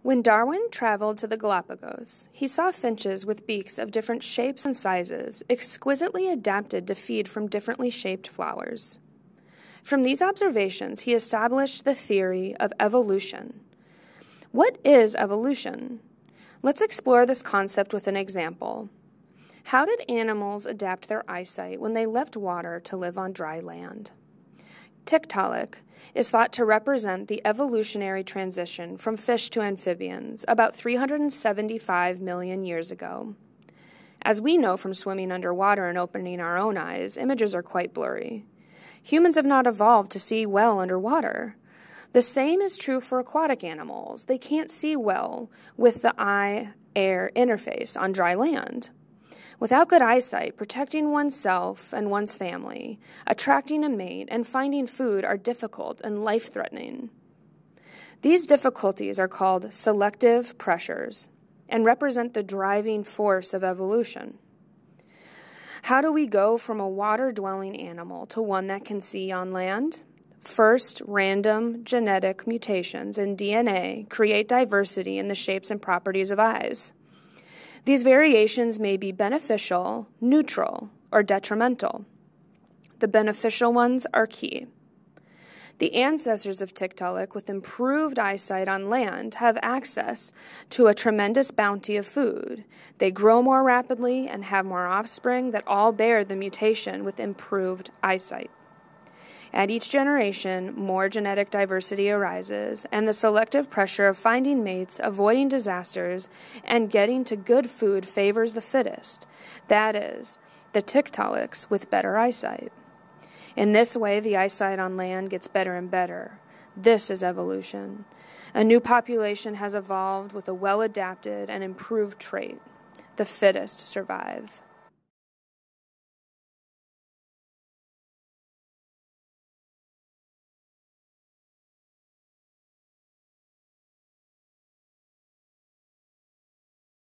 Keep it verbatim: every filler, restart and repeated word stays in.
When Darwin traveled to the Galapagos, he saw finches with beaks of different shapes and sizes, exquisitely adapted to feed from differently shaped flowers. From these observations, he established the theory of evolution. What is evolution? Let's explore this concept with an example. How did animals adapt their eyesight when they left water to live on dry land? Tiktaalik is thought to represent the evolutionary transition from fish to amphibians about three hundred seventy-five million years ago. As we know from swimming underwater and opening our own eyes, images are quite blurry. Humans have not evolved to see well underwater. The same is true for aquatic animals. They can't see well with the eye-air interface on dry land. Without good eyesight, protecting oneself and one's family, attracting a mate, and finding food are difficult and life-threatening. These difficulties are called selective pressures and represent the driving force of evolution. How do we go from a water-dwelling animal to one that can see on land? First, random genetic mutations in D N A create diversity in the shapes and properties of eyes. These variations may be beneficial, neutral, or detrimental. The beneficial ones are key. The ancestors of Tiktaalik with improved eyesight on land have access to a tremendous bounty of food. They grow more rapidly and have more offspring that all bear the mutation with improved eyesight. At each generation, more genetic diversity arises, and the selective pressure of finding mates, avoiding disasters, and getting to good food favors the fittest, that is, the Tiktaaliks with better eyesight. In this way, the eyesight on land gets better and better. This is evolution. A new population has evolved with a well-adapted and improved trait. The fittest survive.